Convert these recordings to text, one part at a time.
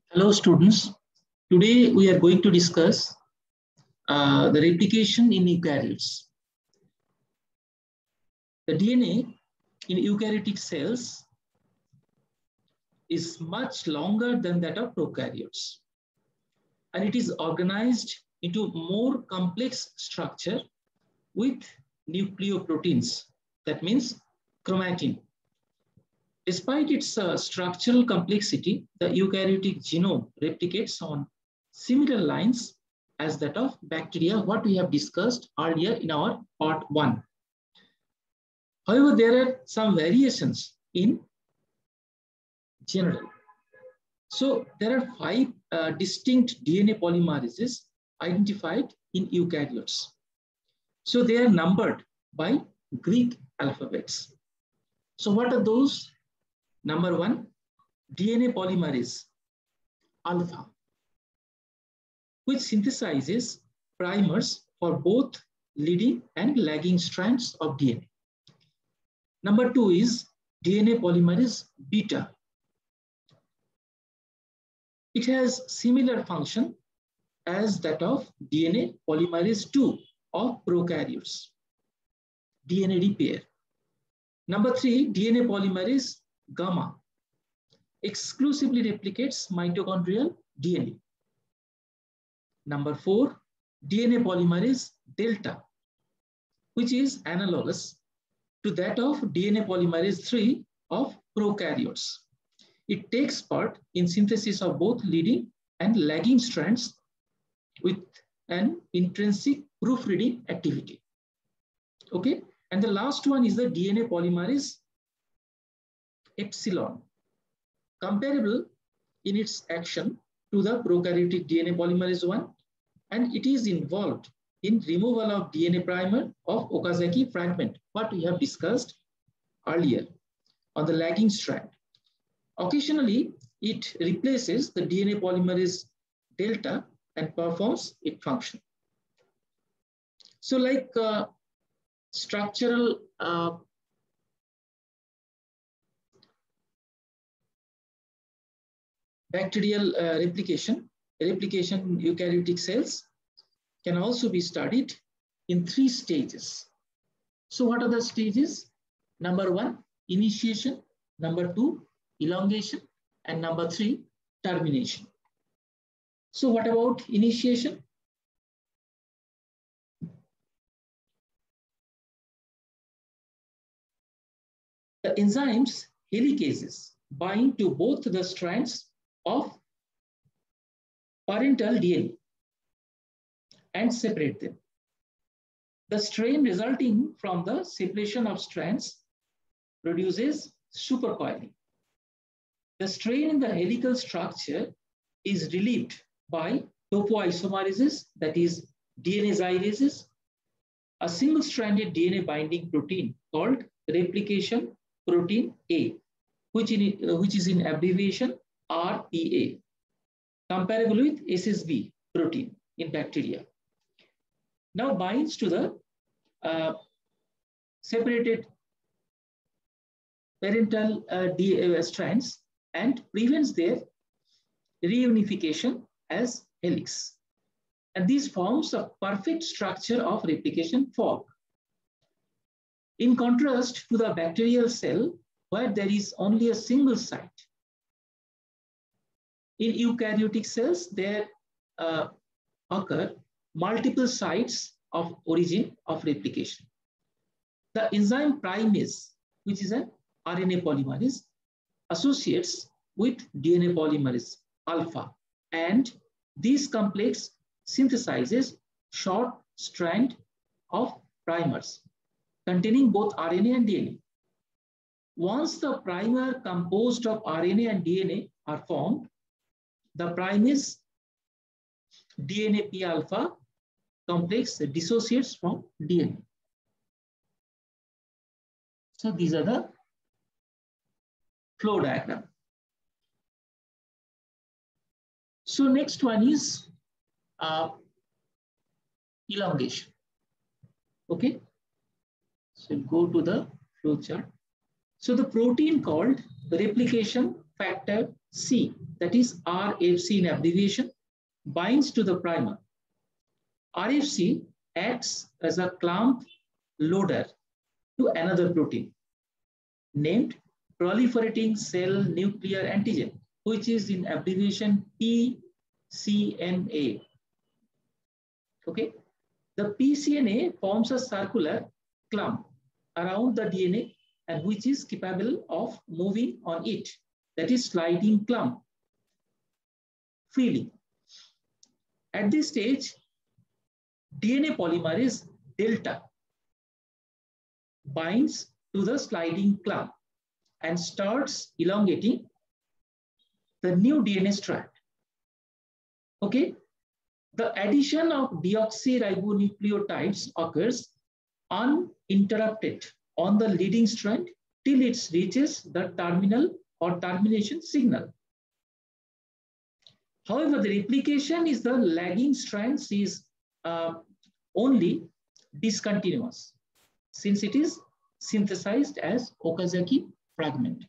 Hello students, today we are going to discuss the replication in eukaryotes. The DNA in eukaryotic cells is much longer than that of prokaryotes, and it is organized into more complex structure with nucleoproteins, that means chromatin. Despite its structural complexity, the eukaryotic genome replicates on similar lines as that of bacteria, what we have discussed earlier in our part 1. However, there are some variations in general. So there are 5 distinct DNA polymerases identified in eukaryotes. So they are numbered by Greek alphabets. So what are those? Number 1, DNA polymerase alpha, which synthesizes primers for both leading and lagging strands of DNA. Number 2 is DNA polymerase beta. It has similar function as that of DNA polymerase 2 of prokaryotes, DNA repair. Number 3, DNA polymerase gamma exclusively replicates mitochondrial DNA. Number 4, DNA polymerase delta, which is analogous to that of DNA polymerase 3 of prokaryotes. It takes part in synthesis of both leading and lagging strands with an intrinsic proofreading activity. Okay, and the last one is the DNA polymerase epsilon, comparable in its action to the prokaryotic DNA polymerase 1, and it is involved in removal of DNA primer of Okazaki fragment, what we have discussed earlier on the lagging strand. Occasionally, it replaces the DNA polymerase delta and performs its function. So like structural bacterial replication in eukaryotic cells can also be studied in 3 stages. So what are the stages? Number 1, initiation. Number 2, elongation. And number 3, termination. So what about initiation? The enzymes helicases bind to both the strands of parental DNA and separate them. The strain resulting from the separation of strands produces supercoiling. The strain in the helical structure is relieved by topoisomerases, that is DNA gyrases, a single-stranded DNA binding protein called replication protein A, which is in abbreviation RPA, comparable with SSB protein in bacteria. Now binds to the separated parental strands and prevents their reunification as helix. And this forms a perfect structure of replication fork. In contrast to the bacterial cell, where there is only a single site. In eukaryotic cells, there occur multiple sites of origin of replication. The enzyme primase, which is an RNA polymerase, associates with DNA polymerase alpha, and this complex synthesizes short strand of primers containing both RNA and DNA. Once the primer composed of RNA and DNA are formed, the primase DNA P alpha complex dissociates from DNA. So these are the flow diagram. So next one is elongation. Okay, so go to the flow chart. So the protein called replication factor C, that is RFC in abbreviation, binds to the primer. RFC acts as a clamp loader to another protein named proliferating cell nuclear antigen, which is in abbreviation pCNA. Okay, the pCNA forms a circular clump around the DNA and which is capable of moving on it, that is sliding clump freely. At this stage, DNA polymerase delta binds to the sliding clump and starts elongating the new DNA strand. Okay, the addition of deoxyribonucleotides occurs uninterrupted on the leading strand till it reaches the terminal or termination signal. However, the replication is the lagging strands is only discontinuous since it is synthesized as Okazaki fragment.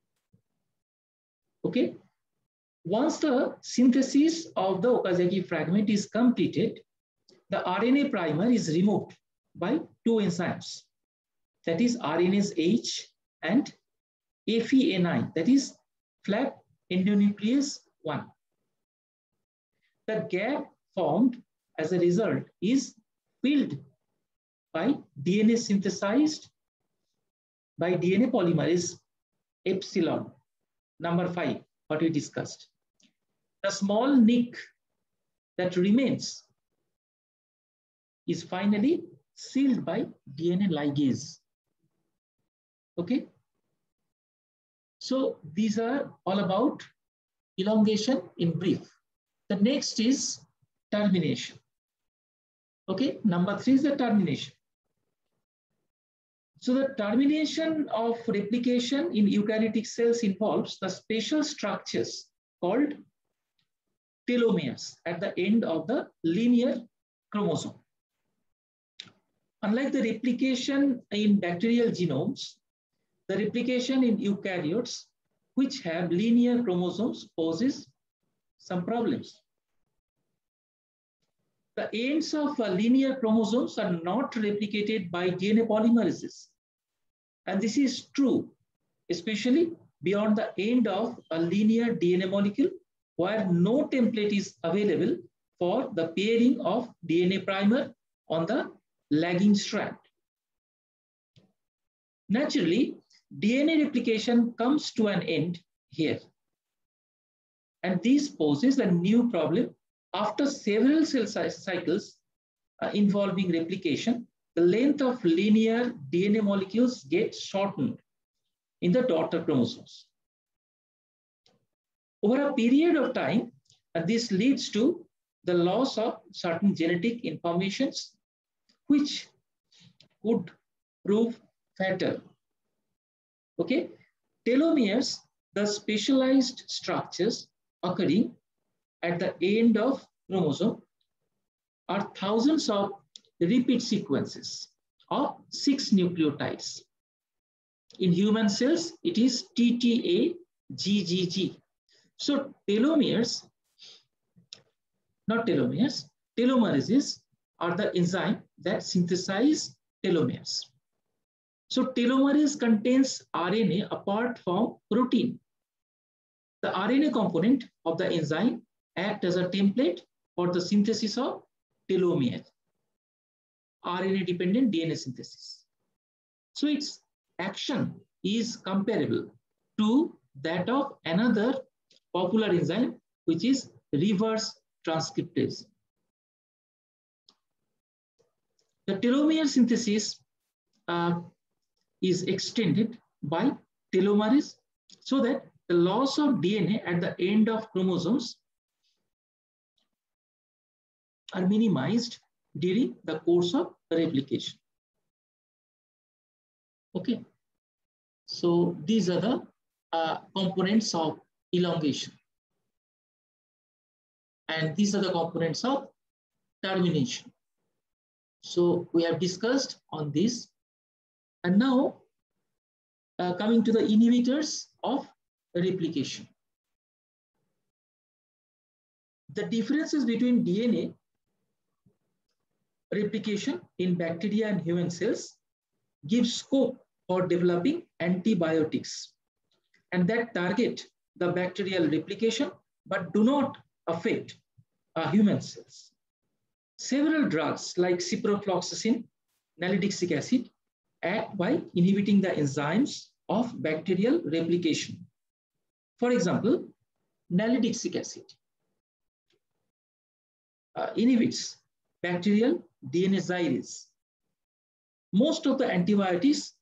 Okay. Once the synthesis of the Okazaki fragment is completed, the RNA primer is removed by two enzymes, that is RNase H and FeNI, that is flap endonuclease 1. The gap formed as a result is filled by DNA synthesized by DNA polymerase epsilon, number 5, what we discussed. The small nick that remains is finally sealed by DNA ligase. Okay. So these are all about elongation in brief. The next is termination. Okay, number 3 is the termination. So the termination of replication in eukaryotic cells involves the special structures called telomeres at the end of the linear chromosome. Unlike the replication in bacterial genomes, the replication in eukaryotes, which have linear chromosomes, poses some problems. The ends of linear chromosomes are not replicated by DNA polymerases. And this is true, especially beyond the end of a linear DNA molecule, where no template is available for the pairing of DNA primer on the lagging strand. Naturally, DNA replication comes to an end here. And this poses a new problem. After several cell cycles involving replication, the length of linear DNA molecules gets shortened in the daughter chromosomes. Over a period of time, this leads to the loss of certain genetic informations, which could prove fatal. Okay, telomeres, the specialized structures occurring at the end of chromosome, are thousands of repeat sequences of 6 nucleotides. In human cells, it is TTA-GGG. So telomeres, not telomeres, telomerases are the enzyme that synthesize telomeres. So telomerase contains RNA apart from protein. The RNA component of the enzyme acts as a template for the synthesis of telomere, RNA-dependent DNA synthesis. So its action is comparable to that of another popular enzyme, which is reverse transcriptase. The telomere synthesis is extended by telomerase so that the loss of DNA at the end of chromosomes are minimized during the course of replication. Okay, so these are the components of elongation, and these are the components of termination. So we have discussed on this, and now coming to the inhibitors of replication. The differences between DNA replication in bacteria and human cells give scope for developing antibiotics and that target the bacterial replication but do not affect human cells. Several drugs like ciprofloxacin, nalidixic acid act by inhibiting the enzymes of bacterial replication. For example, nalidixic acid inhibits bacterial DNase. Most of the antibiotics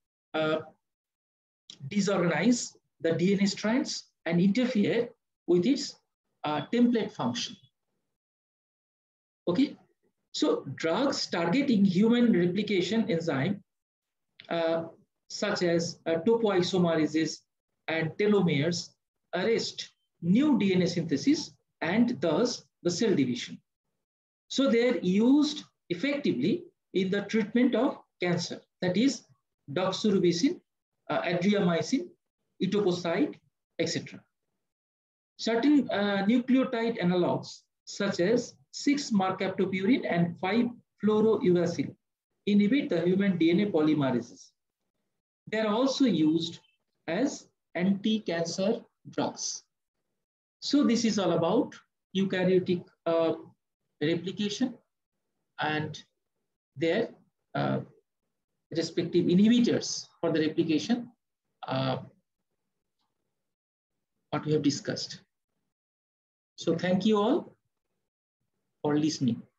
disorganize the DNA strands and interfere with its template function. Okay, so drugs targeting human replication enzyme such as topoisomerases and telomeres arrest new DNA synthesis and thus the cell division. So they are used effectively in the treatment of cancer, that is doxorubicin, adriamycin, etoposide, etc. Certain nucleotide analogs such as 6-mercaptopurine and 5-fluorouracil inhibit the human DNA polymerases. They are also used as anti-cancer drugs. So this is all about eukaryotic replication and their respective inhibitors for the replication, what we have discussed. So thank you all for listening.